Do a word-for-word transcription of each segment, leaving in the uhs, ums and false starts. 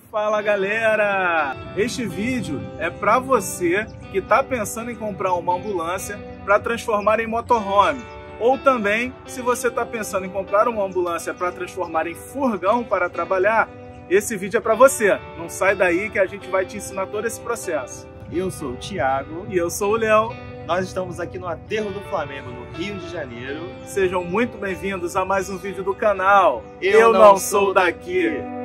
Fala galera! Este vídeo é para você que está pensando em comprar uma ambulância para transformar em motorhome, ou também se você está pensando em comprar uma ambulância para transformar em furgão para trabalhar, esse vídeo é para você. Não sai daí que a gente vai te ensinar todo esse processo. Eu sou o Thiago. E eu sou o Léo. Nós estamos aqui no Aterro do Flamengo, no Rio de Janeiro. Sejam muito bem-vindos a mais um vídeo do canal. Eu, eu não, não sou daqui. daqui.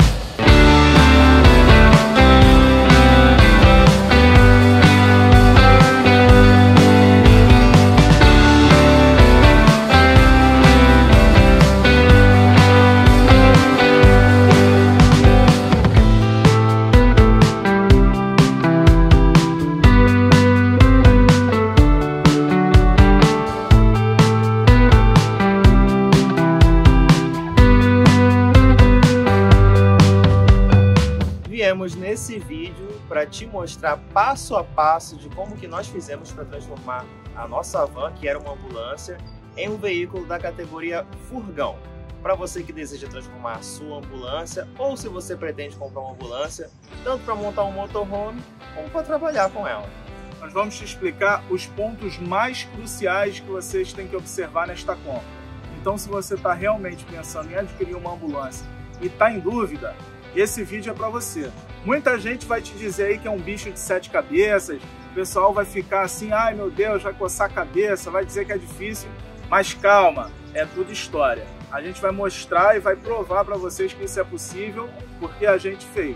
Viemos nesse vídeo para te mostrar passo a passo de como que nós fizemos para transformar a nossa van, que era uma ambulância, em um veículo da categoria furgão. Para você que deseja transformar a sua ambulância, ou se você pretende comprar uma ambulância, tanto para montar um motorhome, como para trabalhar com ela. Nós vamos te explicar os pontos mais cruciais que vocês têm que observar nesta compra. Então, se você está realmente pensando em adquirir uma ambulância e está em dúvida, esse vídeo é para você. Muita gente vai te dizer aí que é um bicho de sete cabeças, o pessoal vai ficar assim, ai meu Deus, vai coçar a cabeça, vai dizer que é difícil, mas calma, é tudo história. A gente vai mostrar e vai provar para vocês que isso é possível, porque a gente fez.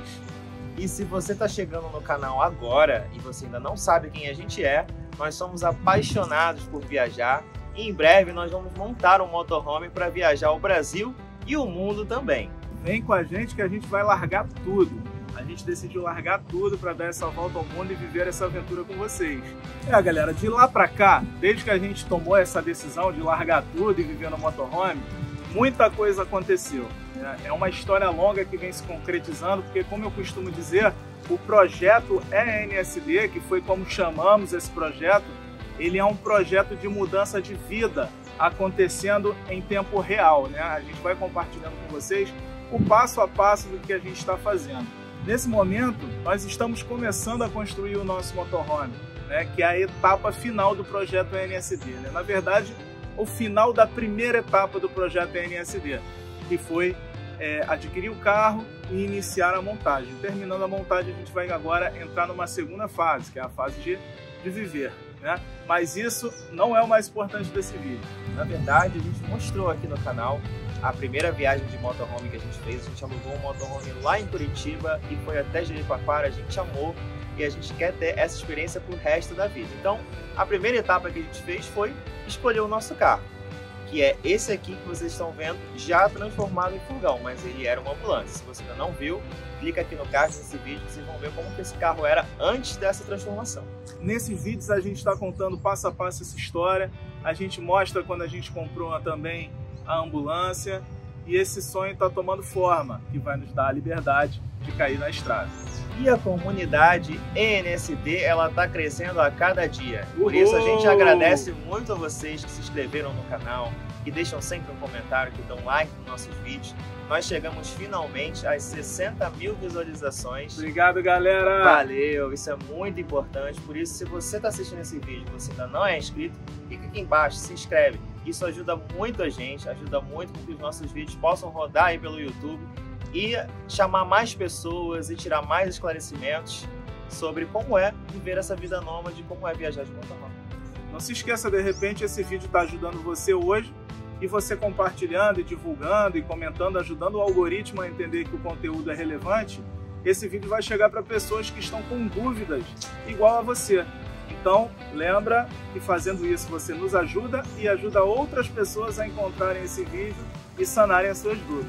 E se você está chegando no canal agora e você ainda não sabe quem a gente é, nós somos apaixonados por viajar e em breve nós vamos montar um motorhome para viajar o Brasil e o mundo também. Vem com a gente que a gente vai largar tudo. A gente decidiu largar tudo para dar essa volta ao mundo e viver essa aventura com vocês. É, galera, de lá para cá, desde que a gente tomou essa decisão de largar tudo e viver no motorhome, muita coisa aconteceu. É uma história longa que vem se concretizando, porque, como eu costumo dizer, o projeto E N S D, que foi como chamamos esse projeto, ele é um projeto de mudança de vida acontecendo em tempo real, né? A gente vai compartilhando com vocês o passo a passo do que a gente está fazendo. Nesse momento, nós estamos começando a construir o nosso motorhome, né, que é a etapa final do projeto E N S D. Né? Na verdade, o final da primeira etapa do projeto E N S D, que foi é, adquirir o carro e iniciar a montagem. Terminando a montagem, a gente vai agora entrar numa segunda fase, que é a fase de, de viver. Né? Mas isso não é o mais importante desse vídeo. Na verdade, a gente mostrou aqui no canal a primeira viagem de motorhome que a gente fez. A gente alugou um motorhome lá em Curitiba e foi até Jericoacoara. A gente amou e a gente quer ter essa experiência pro resto da vida. Então, a primeira etapa que a gente fez foi escolher o nosso carro, que é esse aqui que vocês estão vendo, já transformado em furgão, mas ele era uma ambulância. Se você ainda não viu, clica aqui no card nesse vídeo, vocês vão ver como que esse carro era antes dessa transformação. Nesses vídeos a gente está contando passo a passo essa história, a gente mostra quando a gente comprou também a ambulância, e esse sonho está tomando forma, que vai nos dar a liberdade de cair na estrada. E a comunidade E N S D, ela está crescendo a cada dia. Por isso a gente agradece muito a vocês que se inscreveram no canal, que deixam sempre um comentário, que dão like nos nossos vídeos. Nós chegamos finalmente às sessenta mil visualizações. Obrigado, galera! Valeu, isso é muito importante. Por isso, se você está assistindo esse vídeo e você ainda não é inscrito, clica aqui embaixo, se inscreve. Isso ajuda muito a gente, ajuda muito com que os nossos vídeos possam rodar aí pelo YouTube e chamar mais pessoas e tirar mais esclarecimentos sobre como é viver essa vida nômade, como é viajar de motorhome. Não se esqueça, de repente esse vídeo está ajudando você hoje, e você compartilhando e divulgando e comentando, ajudando o algoritmo a entender que o conteúdo é relevante, esse vídeo vai chegar para pessoas que estão com dúvidas igual a você. Então, lembra que fazendo isso você nos ajuda e ajuda outras pessoas a encontrarem esse vídeo e sanarem as suas dúvidas.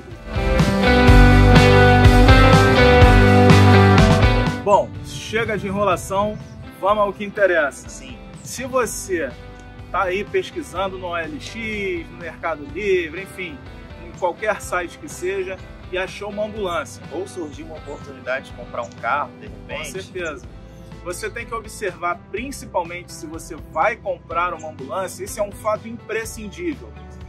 Bom, chega de enrolação, vamos ao que interessa. Sim. Se você está aí pesquisando no O L X, no Mercado Livre, enfim, em qualquer site que seja, e achou uma ambulância, ou surgiu uma oportunidade de comprar um carro, de repente. Com certeza. Você tem que observar, principalmente se você vai comprar uma ambulância, isso é um fato imprescindível.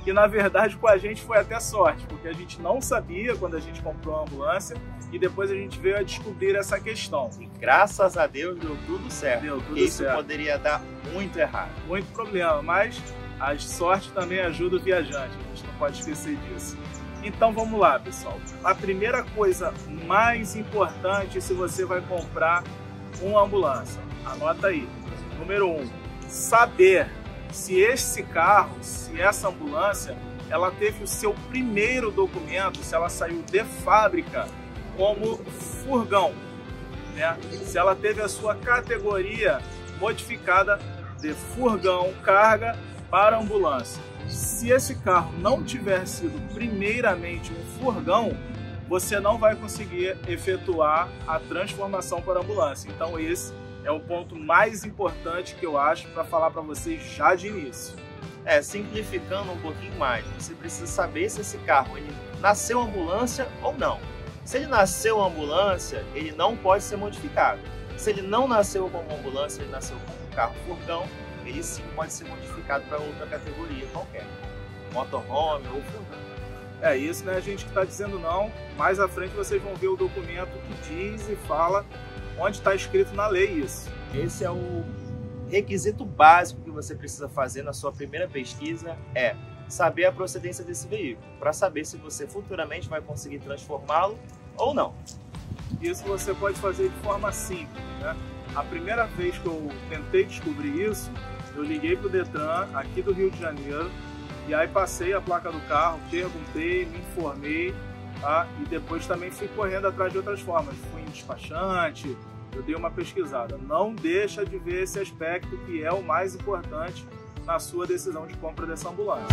que na verdade com a gente foi até sorte, porque a gente não sabia quando a gente comprou a ambulância e depois a gente veio a descobrir essa questão. E graças a Deus deu tudo certo, deu tudo porque isso certo. Poderia dar muito errado. Muito problema, mas a sorte também ajuda o viajante, a gente não pode esquecer disso. Então vamos lá, pessoal. A primeira coisa mais importante se você vai comprar uma ambulância, anota aí. Número um, saber se esse carro, se essa ambulância, ela teve o seu primeiro documento, se ela saiu de fábrica como furgão, né? Se ela teve a sua categoria modificada de furgão carga para ambulância. Se esse carro não tiver sido primeiramente um furgão, você não vai conseguir efetuar a transformação para ambulância. Então esse é o ponto mais importante que eu acho para falar para vocês já de início. É, simplificando um pouquinho mais, você precisa saber se esse carro ele nasceu ambulância ou não. Se ele nasceu ambulância, ele não pode ser modificado. Se ele não nasceu como ambulância, ele nasceu como um carro furgão, ele sim pode ser modificado para outra categoria qualquer, motorhome ou furgão. É isso, né? A gente que está dizendo não. Mais à frente vocês vão ver o documento que diz e fala onde está escrito na lei isso. Esse é o requisito básico que você precisa fazer na sua primeira pesquisa, é saber a procedência desse veículo, para saber se você futuramente vai conseguir transformá-lo ou não. Isso você pode fazer de forma simples, né? A primeira vez que eu tentei descobrir isso, eu liguei para o Detran aqui do Rio de Janeiro e aí passei a placa do carro, perguntei, me informei, tá? E depois também fui correndo atrás de outras formas. Fui em despachante, eu dei uma pesquisada. Não deixa de ver esse aspecto que é o mais importante na sua decisão de compra dessa ambulância.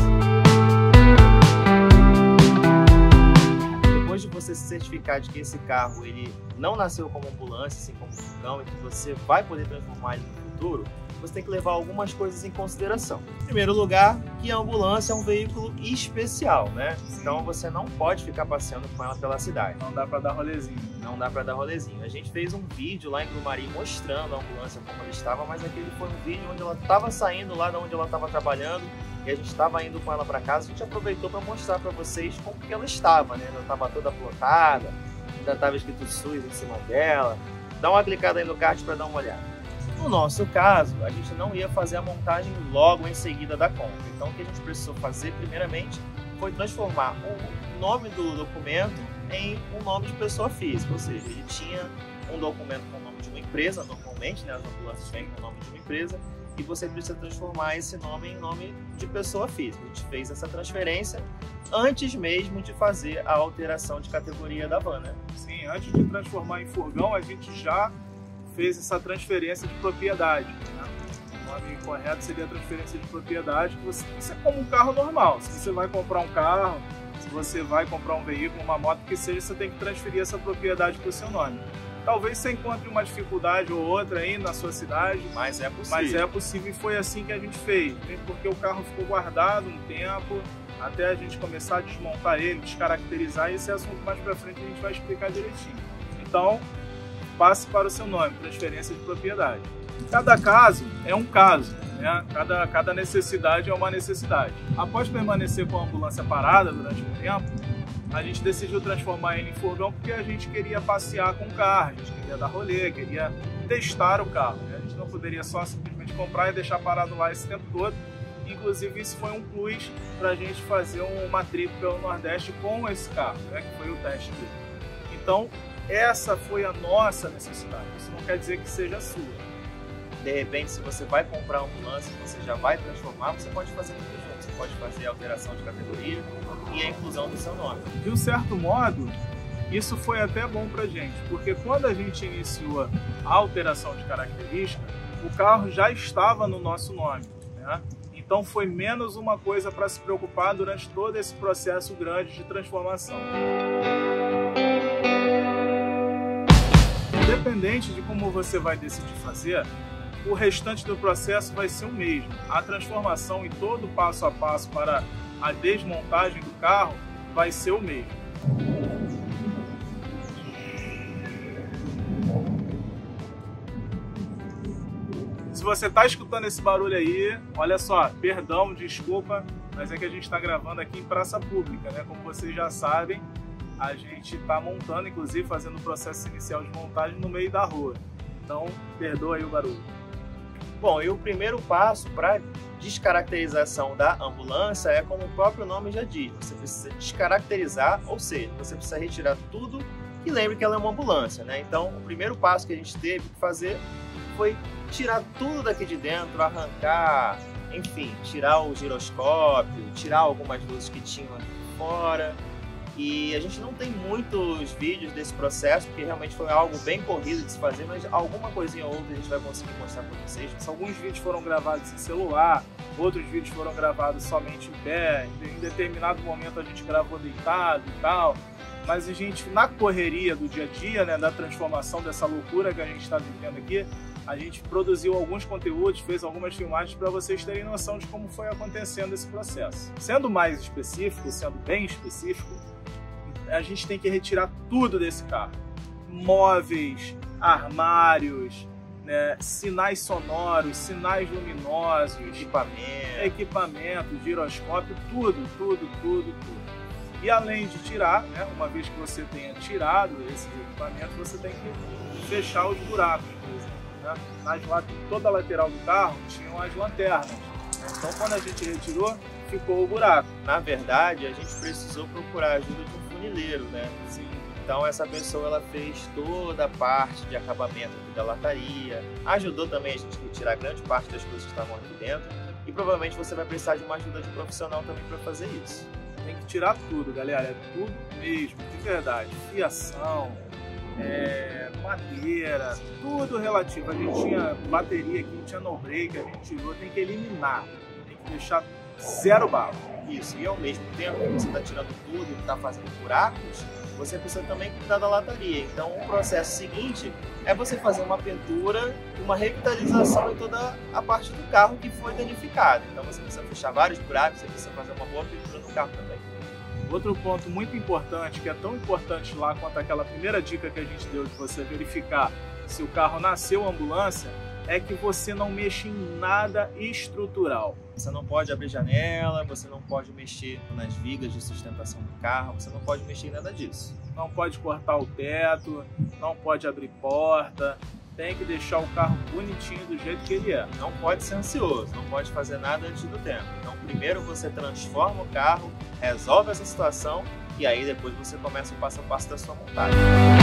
Depois de você se certificar de que esse carro ele não nasceu como ambulância, assim como furgão, e que você vai poder transformar ele no futuro, você tem que levar algumas coisas em consideração. Em primeiro lugar, que a ambulância é um veículo especial, né? Então você não pode ficar passeando com ela pela cidade. Não dá para dar rolezinho. Não dá para dar rolezinho. A gente fez um vídeo lá em Grumari mostrando a ambulância como ela estava, mas aquele foi um vídeo onde ela estava saindo lá de onde ela estava trabalhando e a gente estava indo com ela para casa. A gente aproveitou para mostrar para vocês como que ela estava, né? Ela estava toda plotada, ainda estava escrito SUS em cima dela. Dá uma clicada aí no kart para dar uma olhada. No nosso caso, a gente não ia fazer a montagem logo em seguida da compra. Então, o que a gente precisou fazer, primeiramente, foi transformar o nome do documento em um nome de pessoa física. Ou seja, ele tinha um documento com o nome de uma empresa, normalmente, né, as ambulâncias vêm com o nome de uma empresa, e você precisa transformar esse nome em nome de pessoa física. A gente fez essa transferência antes mesmo de fazer a alteração de categoria da van, né? Sim, antes de transformar em furgão, a gente já fez essa transferência de propriedade, né? O nome correto seria a transferência de propriedade, que você, isso é como um carro normal. Se você vai comprar um carro, se você vai comprar um veículo, uma moto, que seja, você tem que transferir essa propriedade para o seu nome. Talvez você encontre uma dificuldade ou outra aí na sua cidade, mas é possível. Mas é possível e foi assim que a gente fez, porque o carro ficou guardado um tempo, até a gente começar a desmontar ele, descaracterizar, e esse assunto mais para frente a gente vai explicar direitinho. Então, passe para o seu nome, transferência de propriedade. Cada caso é um caso, né? Cada, cada necessidade é uma necessidade. Após permanecer com a ambulância parada durante um tempo, a gente decidiu transformar ele em furgão porque a gente queria passear com o carro, a gente queria dar rolê, queria testar o carro, né? A gente não poderia só simplesmente comprar e deixar parado lá esse tempo todo. Inclusive isso foi um plus para a gente fazer uma trip pelo Nordeste com esse carro, né? Que foi o teste dele. Então, essa foi a nossa necessidade, isso não quer dizer que seja a sua. De repente, se você vai comprar uma ambulância, você já vai transformar, você pode fazer tudo junto. Você pode fazer a alteração de categoria e a inclusão do seu nome. De um certo modo, isso foi até bom pra gente, porque quando a gente iniciou a alteração de característica, o carro já estava no nosso nome, né? Então foi menos uma coisa para se preocupar durante todo esse processo grande de transformação. Independente de como você vai decidir fazer, o restante do processo vai ser o mesmo. A transformação e todo o passo a passo para a desmontagem do carro vai ser o mesmo. Se você está escutando esse barulho aí, olha só, perdão, desculpa, mas é que a gente está gravando aqui em praça pública, né? Como vocês já sabem, a gente está montando, inclusive fazendo o processo inicial de montagem no meio da rua. Então, perdoa aí o barulho. Bom, e o primeiro passo para descaracterização da ambulância é como o próprio nome já diz, você precisa descaracterizar, ou seja, você precisa retirar tudo que lembre que ela é uma ambulância, né? Então, o primeiro passo que a gente teve que fazer foi tirar tudo daqui de dentro, arrancar, enfim, tirar o giroscópio, tirar algumas luzes que tinham aqui fora. E a gente não tem muitos vídeos desse processo, porque realmente foi algo bem corrido de se fazer, mas alguma coisinha ou outra a gente vai conseguir mostrar para vocês. Alguns vídeos foram gravados em celular, outros vídeos foram gravados somente em pé, em determinado momento a gente gravou deitado e tal, mas a gente, na correria do dia a dia, né, da transformação dessa loucura que a gente está vivendo aqui, a gente produziu alguns conteúdos, fez algumas filmagens para vocês terem noção de como foi acontecendo esse processo. Sendo mais específico, sendo bem específico, a gente tem que retirar tudo desse carro. Móveis, armários, né, sinais sonoros, sinais luminosos, equipamento, equipamento, giroscópio, tudo, tudo, tudo, tudo. E além de tirar, né, uma vez que você tenha tirado esses equipamentos, você tem que fechar os buracos, por exemplo. Né? Nas lat toda a lateral do carro tinham as lanternas. Então quando a gente retirou, ficou o buraco. Na verdade, a gente precisou procurar a ajuda de um funileiro, né? Sim. Então essa pessoa ela fez toda a parte de acabamento da lataria, ajudou também a gente a retirar grande parte das coisas que estavam aqui dentro e provavelmente você vai precisar de uma ajuda de profissional também para fazer isso. Tem que tirar tudo, galera, é tudo mesmo, de verdade, fiação, é, madeira, tudo relativo. A gente tinha bateria aqui, tinha no break, a gente tirou, tem que eliminar, tem que deixar zero bala. Isso, e ao mesmo tempo que você está tirando tudo e está fazendo buracos, você precisa também cuidar da lataria. Então o processo seguinte é você fazer uma pintura, uma revitalização em toda a parte do carro que foi danificada. Então você precisa fechar vários buracos, você precisa fazer uma boa pintura no carro também. Outro ponto muito importante, que é tão importante lá quanto aquela primeira dica que a gente deu de você verificar se o carro nasceu ambulância, é que você não mexa em nada estrutural. Você não pode abrir janela, você não pode mexer nas vigas de sustentação do carro, você não pode mexer em nada disso. Não pode cortar o teto, não pode abrir porta, tem que deixar o carro bonitinho do jeito que ele é. Não pode ser ansioso, não pode fazer nada antes do tempo. Então primeiro você transforma o carro, resolve essa situação e aí depois você começa o passo a passo da sua montagem.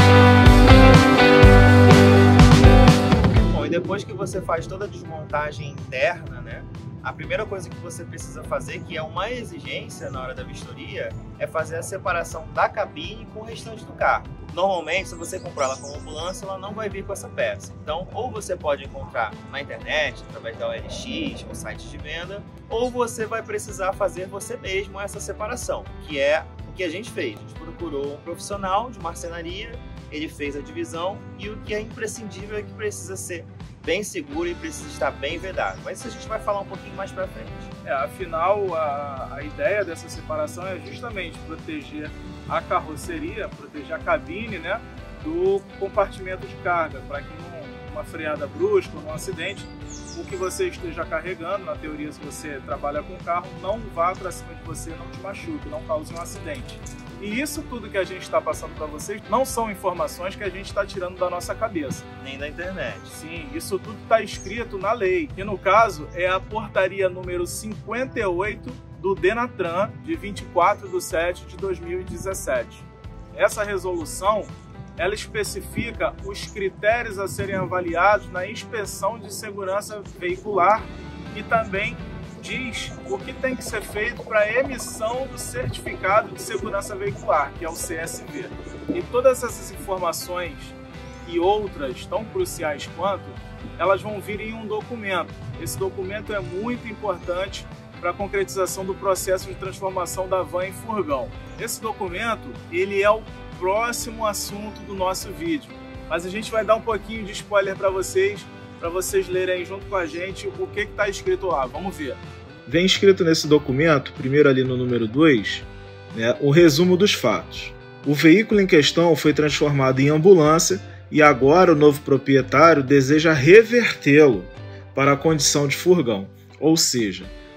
Bom, e depois que você faz toda a desmontagem interna, né? A primeira coisa que você precisa fazer, que é uma exigência na hora da vistoria, é fazer a separação da cabine com o restante do carro. Normalmente, se você comprar ela como ambulância, ela não vai vir com essa peça. Então, ou você pode encontrar na internet, através da O L X ou sites de venda, ou você vai precisar fazer você mesmo essa separação, que é o que a gente fez. A gente procurou um profissional de marcenaria, ele fez a divisão e o que é imprescindível é que precisa ser bem seguro e precisa estar bem vedado. Mas isso a gente vai falar um pouquinho mais pra frente. É, afinal, a, a ideia dessa separação é justamente proteger a carroceria, proteger a cabine, né, do compartimento de carga, para que numa freada brusca, num acidente, o que você esteja carregando, na teoria, se você trabalha com carro, não vá para cima de você, não te machuque, não cause um acidente. E isso tudo que a gente está passando para vocês não são informações que a gente está tirando da nossa cabeça. Nem da internet. Sim, isso tudo está escrito na lei, que no caso é a portaria número cinquenta e oito do Denatran, de vinte e quatro de setembro de dois mil e dezessete. Essa resolução, ela especifica os critérios a serem avaliados na inspeção de segurança veicular e também diz o que tem que ser feito para a emissão do certificado de segurança veicular, que é o C S V. E todas essas informações e outras tão cruciais quanto, elas vão vir em um documento. Esse documento é muito importante para a concretização do processo de transformação da van em furgão. Esse documento, ele é o próximo assunto do nosso vídeo, mas a gente vai dar um pouquinho de spoiler para vocês, para vocês lerem junto com a gente o que está escrito lá. Vamos ver. Vem escrito nesse documento, primeiro ali no número dois, né, o resumo dos fatos. O veículo em questão foi transformado em ambulância e agora o novo proprietário deseja revertê-lo para a condição de furgão. Ou seja,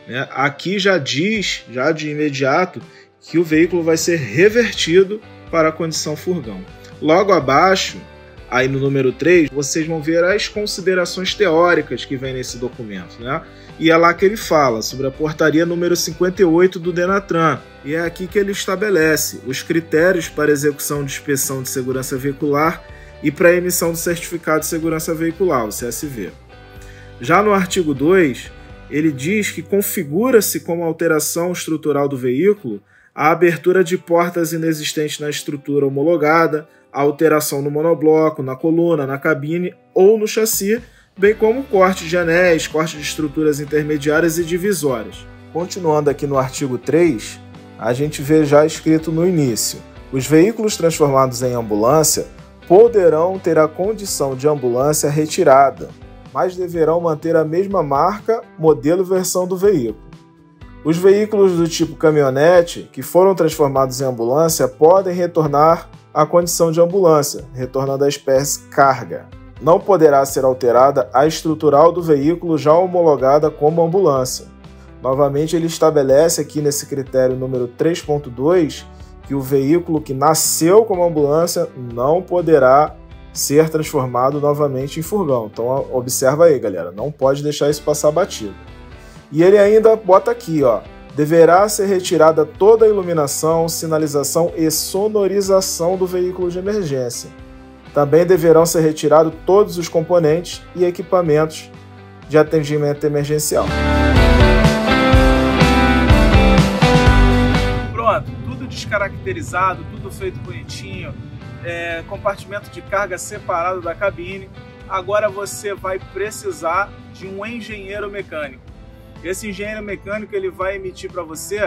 né? Aqui já diz, já de imediato, que o veículo vai ser revertido para a condição furgão. Logo abaixo, aí no número três, vocês vão ver as considerações teóricas que vem nesse documento, né? E é lá que ele fala sobre a portaria número cinquenta e oito do Denatran. E é aqui que ele estabelece os critérios para execução de inspeção de segurança veicular e para a emissão do certificado de segurança veicular, o C S V. Já no artigo dois, ele diz que configura-se como alteração estrutural do veículo a abertura de portas inexistentes na estrutura homologada, a alteração no monobloco, na coluna, na cabine ou no chassi, bem como corte de anéis, corte de estruturas intermediárias e divisórias. Continuando aqui no artigo três, a gente vê já escrito no início: os veículos transformados em ambulância poderão ter a condição de ambulância retirada, mas deverão manter a mesma marca, modelo e versão do veículo. Os veículos do tipo caminhonete que foram transformados em ambulância podem retornar à condição de ambulância, retornando à espécie carga. Não poderá ser alterada a estrutural do veículo já homologada como ambulância. Novamente, ele estabelece aqui nesse critério número três ponto dois que o veículo que nasceu como ambulância não poderá ser transformado novamente em furgão. Então, observa aí, galera, não pode deixar isso passar batido. E ele ainda bota aqui, ó, deverá ser retirada toda a iluminação, sinalização e sonorização do veículo de emergência. Também deverão ser retirados todos os componentes e equipamentos de atendimento emergencial. Pronto, tudo descaracterizado, tudo feito bonitinho, é, compartimento de carga separado da cabine. Agora você vai precisar de um engenheiro mecânico. Esse engenheiro mecânico ele vai emitir para você,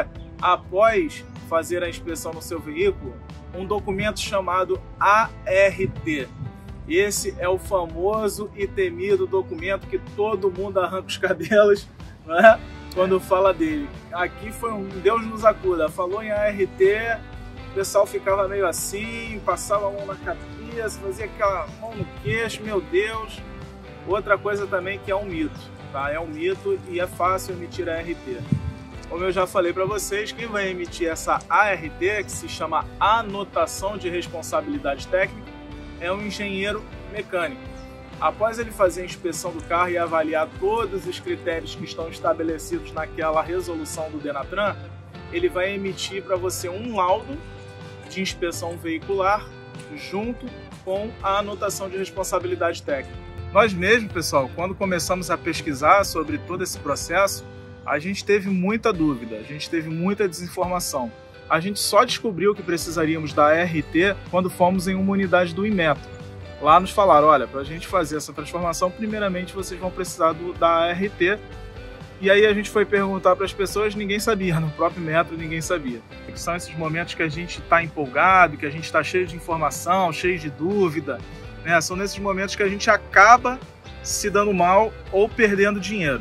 após fazer a inspeção no seu veículo, um documento chamado A R T. Esse é o famoso e temido documento que todo mundo arranca os cabelos, né, quando fala dele. Aqui foi um Deus nos acuda. Falou em A R T, o pessoal ficava meio assim, passava a mão na cabeça, fazia aquela mão no queixo, meu Deus. Outra coisa também que é um mito, tá? É um mito e é fácil emitir A R T. Como eu já falei para vocês, quem vai emitir essa A R T, que se chama Anotação de Responsabilidade Técnica, é um engenheiro mecânico. Após ele fazer a inspeção do carro e avaliar todos os critérios que estão estabelecidos naquela resolução do Denatran, ele vai emitir para você um laudo de inspeção veicular junto com a anotação de responsabilidade técnica. Nós mesmos, pessoal, quando começamos a pesquisar sobre todo esse processo, a gente teve muita dúvida, a gente teve muita desinformação. A gente só descobriu que precisaríamos da A R T quando fomos em uma unidade do Inmetro. Lá nos falaram, olha, para a gente fazer essa transformação, primeiramente vocês vão precisar do, da A R T. E aí a gente foi perguntar para as pessoas, ninguém sabia, no próprio Metro ninguém sabia. São esses momentos que a gente está empolgado, que a gente está cheio de informação, cheio de dúvida, né? São nesses momentos que a gente acaba se dando mal ou perdendo dinheiro.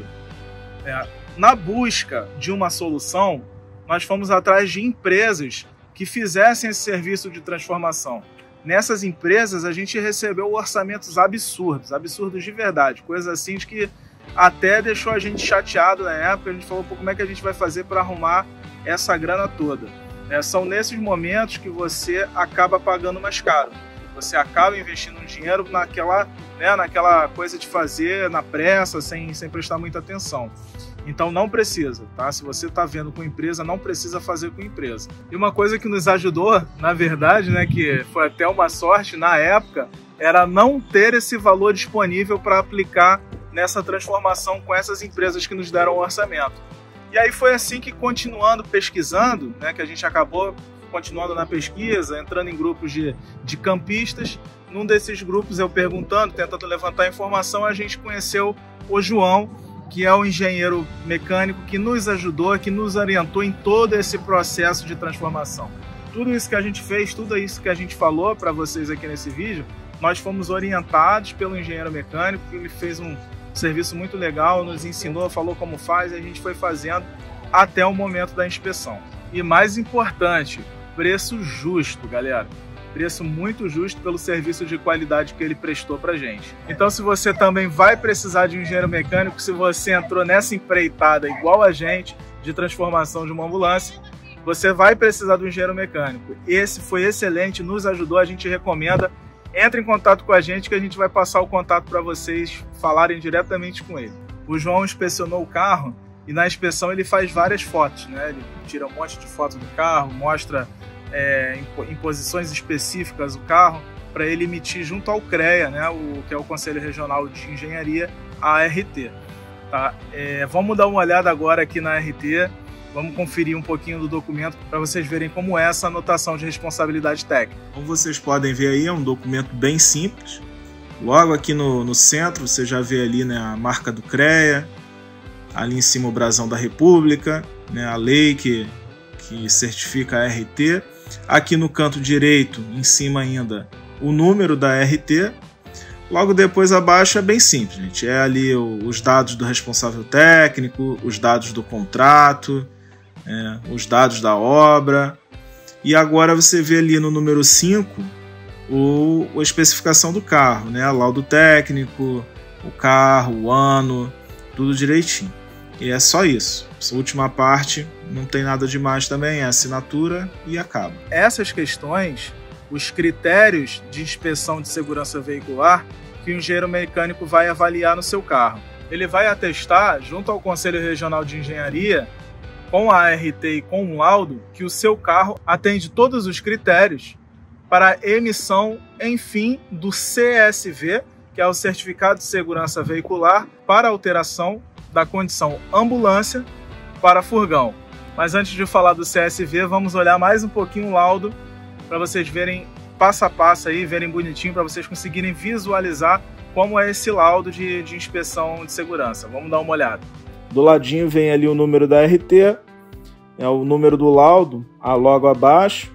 É. Na busca de uma solução, nós fomos atrás de empresas que fizessem esse serviço de transformação. Nessas empresas, a gente recebeu orçamentos absurdos, absurdos de verdade, coisas assim de que até deixou a gente chateado na época. A gente falou, pô, como é que a gente vai fazer para arrumar essa grana toda? É, são nesses momentos que você acaba pagando mais caro. Você acaba investindo um dinheiro naquela, né, naquela coisa de fazer na pressa, sem, sem prestar muita atenção. Então não precisa, tá? Se você está vendo com empresa, não precisa fazer com empresa. E uma coisa que nos ajudou, na verdade, né, que foi até uma sorte na época, era não ter esse valor disponível para aplicar nessa transformação com essas empresas que nos deram o orçamento. E aí foi assim que, continuando pesquisando, né, que a gente acabou continuando na pesquisa, entrando em grupos de, de campistas. Num desses grupos, eu perguntando, tentando levantar informação, a gente conheceu o João, que é o engenheiro mecânico que nos ajudou, que nos orientou em todo esse processo de transformação. Tudo isso que a gente fez, tudo isso que a gente falou para vocês aqui nesse vídeo, nós fomos orientados pelo engenheiro mecânico, que ele fez um serviço muito legal, nos ensinou, falou como faz, e a gente foi fazendo até o momento da inspeção. E mais importante, preço justo, galera. preço muito justo pelo serviço de qualidade que ele prestou para gente. Então, se você também vai precisar de um engenheiro mecânico, se você entrou nessa empreitada igual a gente, de transformação de uma ambulância, você vai precisar do engenheiro mecânico. Esse foi excelente, nos ajudou, a gente recomenda. Entre em contato com a gente que a gente vai passar o contato para vocês falarem diretamente com ele. O João inspecionou o carro e na inspeção ele faz várias fotos, né? Ele tira um monte de fotos do carro, mostra é, em, em posições específicas o carro para ele emitir junto ao CREA, né? O, que é o Conselho Regional de Engenharia, a R T. Tá? É, vamos dar uma olhada agora aqui na R T. Vamos conferir um pouquinho do documento para vocês verem como é essa anotação de responsabilidade técnica. Como vocês podem ver aí, é um documento bem simples. Logo aqui no, no centro, você já vê ali, né, a marca do CREA, ali em cima o brasão da República, né, a lei que, que certifica a R T. Aqui no canto direito, em cima ainda, o número da R T. Logo depois abaixo é bem simples, gente. É ali o, os dados do responsável técnico, os dados do contrato, É, os dados da obra, e agora você vê ali no número cinco o, a especificação do carro, né? Laudo técnico, o carro, o ano, tudo direitinho. E é só isso. Essa última parte não tem nada demais também, é assinatura e acaba. Essas questões, os critérios de inspeção de segurança veicular que o engenheiro mecânico vai avaliar no seu carro. Ele vai atestar, junto ao Conselho Regional de Engenharia, com a R T e com um laudo, que o seu carro atende todos os critérios para a emissão, enfim, do C S V, que é o Certificado de Segurança Veicular, para alteração da condição ambulância para furgão. Mas antes de falar do C S V, vamos olhar mais um pouquinho o laudo para vocês verem passo a passo aí, verem bonitinho, para vocês conseguirem visualizar como é esse laudo de, de inspeção de segurança. Vamos dar uma olhada. Do ladinho vem ali o número da R T, é o número do laudo, a logo abaixo,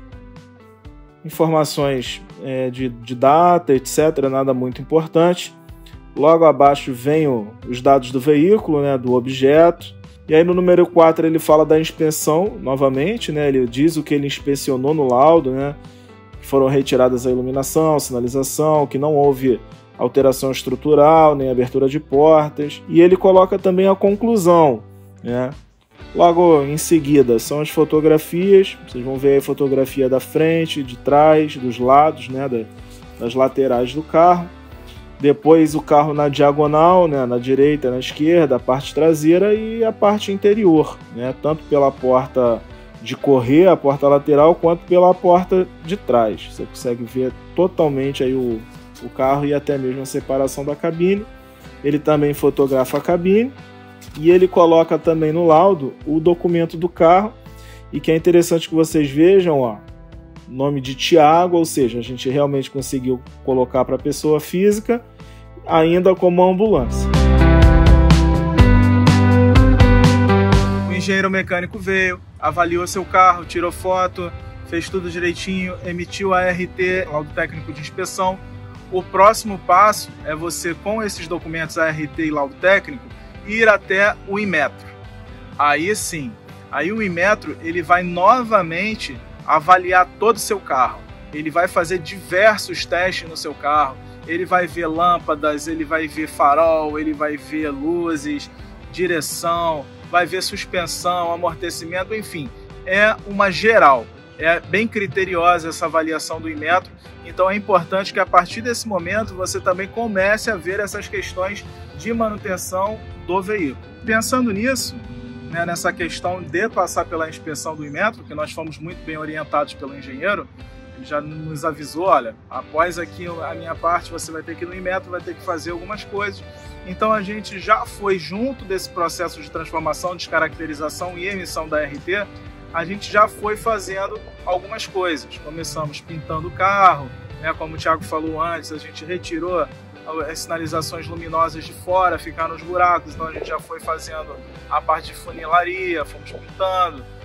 informações é, de, de data, etcétera, nada muito importante. Logo abaixo vem o, os dados do veículo, né, do objeto. E aí no número quatro ele fala da inspeção, novamente, né, ele diz o que ele inspecionou no laudo, né, que foram retiradas a iluminação, sinalização, que não houve alteração estrutural, nem abertura de portas, e ele coloca também a conclusão, né? Logo em seguida são as fotografias, vocês vão ver a fotografia da frente, de trás, dos lados, né, das laterais do carro. Depois o carro na diagonal, né, na direita, na esquerda, a parte traseira e a parte interior, né, tanto pela porta de correr, a porta lateral, quanto pela porta de trás. Você consegue ver totalmente aí o o carro e até mesmo a separação da cabine. Ele também fotografa a cabine e ele coloca também no laudo o documento do carro, e que é interessante que vocês vejam, ó, nome de Tiago, ou seja, a gente realmente conseguiu colocar para a pessoa física, ainda como ambulância. O engenheiro mecânico veio, avaliou seu carro, tirou foto, fez tudo direitinho, emitiu a R T, laudo técnico de inspeção. O próximo passo é você, com esses documentos, a R T e laudo técnico, ir até o Inmetro. Aí sim, aí o Inmetro ele vai novamente avaliar todo o seu carro. Ele vai fazer diversos testes no seu carro. Ele vai ver lâmpadas, ele vai ver farol, ele vai ver luzes, direção, vai ver suspensão, amortecimento, enfim. É uma geral. É bem criteriosa essa avaliação do Inmetro, então é importante que a partir desse momento você também comece a ver essas questões de manutenção do veículo. Pensando nisso, né, nessa questão de passar pela inspeção do Inmetro, que nós fomos muito bem orientados pelo engenheiro, ele já nos avisou, olha, após aqui a minha parte você vai ter que ir no Inmetro, vai ter que fazer algumas coisas. Então a gente já foi junto desse processo de transformação, descaracterização e emissão da R T, a gente já foi fazendo algumas coisas. Começamos pintando o carro, né, como o Thiago falou antes, a gente retirou as sinalizações luminosas de fora, ficaram nos buracos, então a gente já foi fazendo a parte de funilaria, fomos pintando.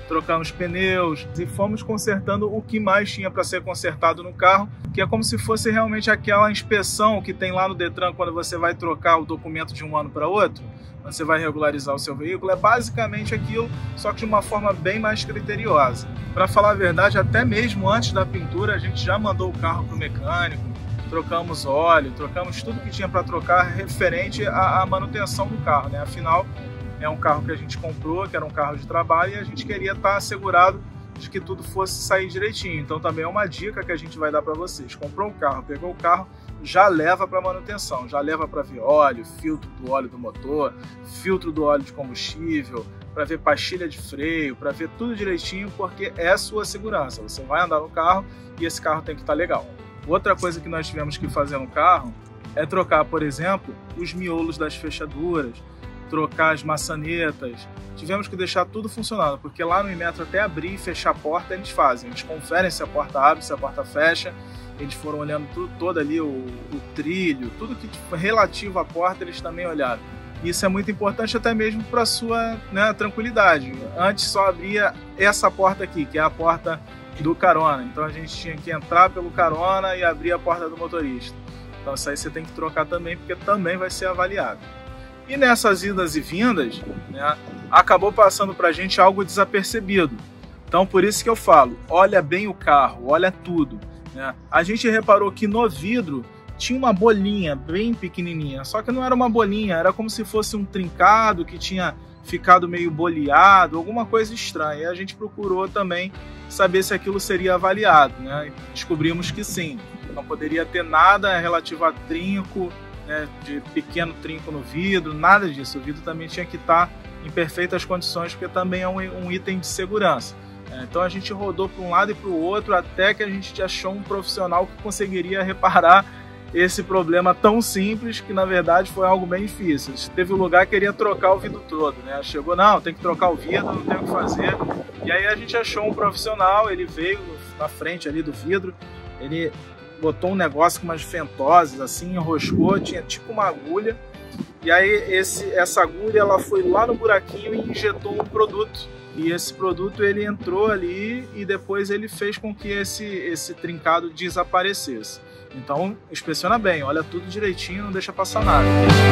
trocamos pneus e fomos consertando o que mais tinha para ser consertado no carro, que é como se fosse realmente aquela inspeção que tem lá no Detran quando você vai trocar o documento de um ano para outro, você vai regularizar o seu veículo, é basicamente aquilo, só que de uma forma bem mais criteriosa. Para falar a verdade, até mesmo antes da pintura, a gente já mandou o carro para o mecânico, trocamos óleo, trocamos tudo que tinha para trocar referente à, à manutenção do carro, né? Afinal, é um carro que a gente comprou, que era um carro de trabalho, e a gente queria estar assegurado de que tudo fosse sair direitinho. Então também é uma dica que a gente vai dar para vocês. Comprou um carro, pegou o carro, já leva para manutenção, já leva para ver óleo, filtro do óleo do motor, filtro do óleo de combustível, para ver pastilha de freio, para ver tudo direitinho, porque é a sua segurança. Você vai andar no carro e esse carro tem que estar legal. Outra coisa que nós tivemos que fazer no carro é trocar, por exemplo, os miolos das fechaduras, trocar as maçanetas. Tivemos que deixar tudo funcionando, porque lá no Inmetro até abrir e fechar a porta eles fazem. Eles conferem se a porta abre, se a porta fecha. Eles foram olhando tudo, todo ali, o, o trilho, tudo que foi relativo à porta eles também olharam. Isso é muito importante até mesmo para a sua, né, tranquilidade. Antes só abria essa porta aqui, que é a porta do carona. Então a gente tinha que entrar pelo carona e abrir a porta do motorista. Então isso aí você tem que trocar também, porque também vai ser avaliado. E nessas idas e vindas, né, acabou passando para a gente algo desapercebido. Então por isso que eu falo, olha bem o carro, olha tudo, né? A gente reparou que no vidro tinha uma bolinha bem pequenininha, só que não era uma bolinha, era como se fosse um trincado que tinha ficado meio boleado, alguma coisa estranha. E a gente procurou também saber se aquilo seria avaliado, né? Descobrimos que sim, não poderia ter nada relativo a trinco, né, de pequeno trinco no vidro, nada disso. O vidro também tinha que estar em perfeitas condições, porque também é um, um item de segurança. É, então a gente rodou para um lado e para o outro até que a gente achou um profissional que conseguiria reparar esse problema tão simples, que na verdade foi algo bem difícil. Teve um lugar que queria trocar o vidro todo, né? Chegou, não, tem que trocar o vidro, não tem o que fazer. E aí a gente achou um profissional, ele veio na frente ali do vidro, ele botou um negócio com umas fentosas assim, enroscou, tinha tipo uma agulha, e aí esse, essa agulha ela foi lá no buraquinho e injetou um produto, e esse produto ele entrou ali e depois ele fez com que esse, esse trincado desaparecesse. Então inspeciona bem, olha tudo direitinho, não deixa passar nada.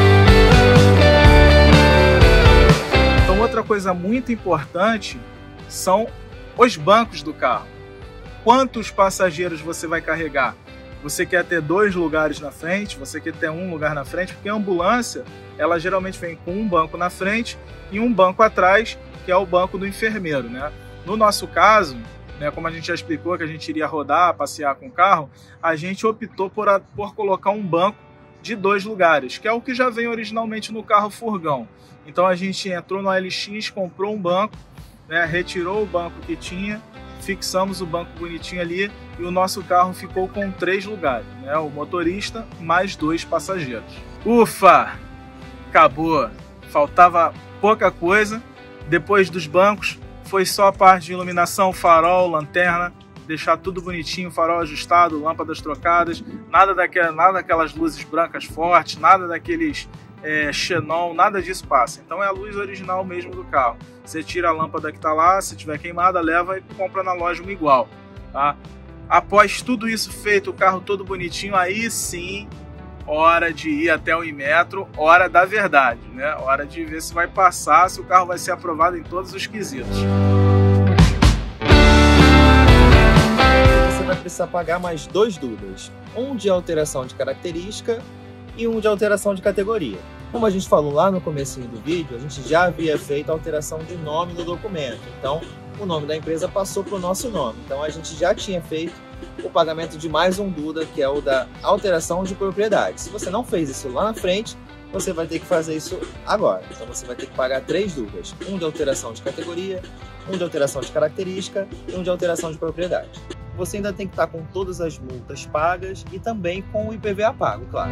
Então outra coisa muito importante são os bancos do carro. Quantos passageiros você vai carregar? Você quer ter dois lugares na frente, você quer ter um lugar na frente, porque a ambulância, ela geralmente vem com um banco na frente e um banco atrás, que é o banco do enfermeiro, né? No nosso caso, né, como a gente já explicou que a gente iria rodar, passear com o carro, a gente optou por, a, por colocar um banco de dois lugares, que é o que já vem originalmente no carro furgão. Então a gente entrou no L X, comprou um banco, né, retirou o banco que tinha, fixamos o banco bonitinho ali e o nosso carro ficou com três lugares, né? O motorista mais dois passageiros. Ufa! Acabou! Faltava pouca coisa. Depois dos bancos, foi só a parte de iluminação, farol, lanterna, deixar tudo bonitinho, farol ajustado, lâmpadas trocadas, nada, daquela, nada daquelas luzes brancas fortes, nada daqueles é, xenon, nada disso passa. Então é a luz original mesmo do carro. Você tira a lâmpada que está lá, se tiver queimada, leva e compra na loja uma igual, tá? Após tudo isso feito, o carro todo bonitinho, aí sim, hora de ir até o Inmetro, hora da verdade, né? Hora de ver se vai passar, se o carro vai ser aprovado em todos os quesitos. Você vai precisar pagar mais dois dudas, um de alteração de característica e um de alteração de categoria. Como a gente falou lá no comecinho do vídeo, a gente já havia feito a alteração de nome no documento, então o nome da empresa passou para o nosso nome. Então a gente já tinha feito o pagamento de mais um duda, que é o da alteração de propriedade. Se você não fez isso lá na frente, você vai ter que fazer isso agora. Então você vai ter que pagar três dudas, um de alteração de categoria, um de alteração de característica e um de alteração de propriedade. Você ainda tem que estar com todas as multas pagas e também com o I P V A pago, claro.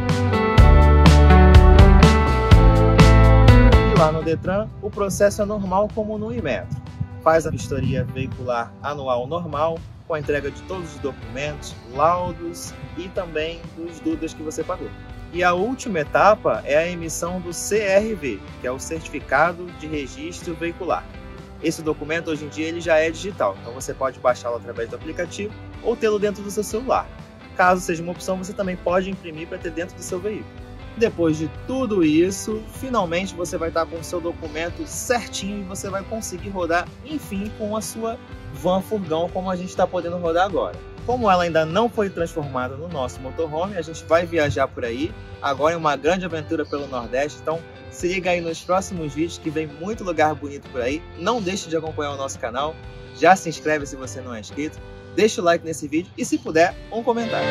E lá no Detran, o processo é normal como no Inmetro. Faz a vistoria veicular anual normal, com a entrega de todos os documentos, laudos e também dos dudas que você pagou. E a última etapa é a emissão do C R V, que é o Certificado de Registro Veicular. esse documento hoje em dia ele já é digital, então você pode baixá-lo através do aplicativo ou tê-lo dentro do seu celular. Caso seja uma opção, você também pode imprimir para ter dentro do seu veículo. Depois de tudo isso, finalmente você vai estar com o seu documento certinho e você vai conseguir rodar, enfim, com a sua van furgão como a gente está podendo rodar agora. Como ela ainda não foi transformada no nosso motorhome, a gente vai viajar por aí, agora em uma grande aventura pelo Nordeste, então se liga aí nos próximos vídeos que vem muito lugar bonito por aí. Não deixe de acompanhar o nosso canal, já se inscreve se você não é inscrito, deixa o like nesse vídeo e se puder, um comentário.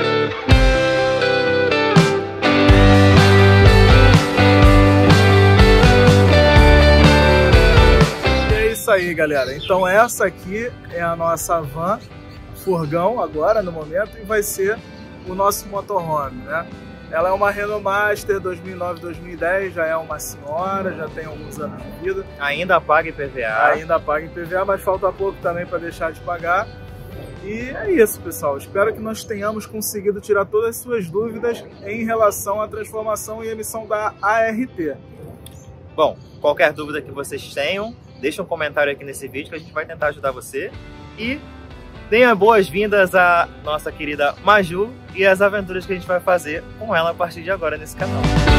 É isso aí, galera. Então essa aqui é a nossa van furgão agora no momento e vai ser o nosso motorhome, né? Ela é uma Renault Master dois mil e nove, dois mil e dez, já é uma senhora, já tem alguns anos de vida. Ainda paga I P V A. Ainda paga I P V A, mas falta pouco também para deixar de pagar. E é isso, pessoal. Espero que nós tenhamos conseguido tirar todas as suas dúvidas em relação à transformação e emissão da A R T. Bom, qualquer dúvida que vocês tenham, deixa um comentário aqui nesse vídeo que a gente vai tentar ajudar você. E tenha boas-vindas à nossa querida Maju e as aventuras que a gente vai fazer com ela a partir de agora nesse canal.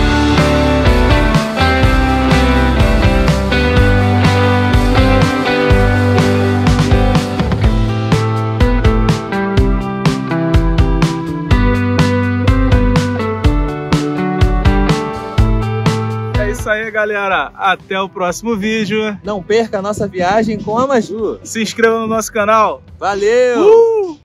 É isso aí, galera. Até o próximo vídeo. Não perca a nossa viagem com a Maju. Se inscreva no nosso canal. Valeu! Uh!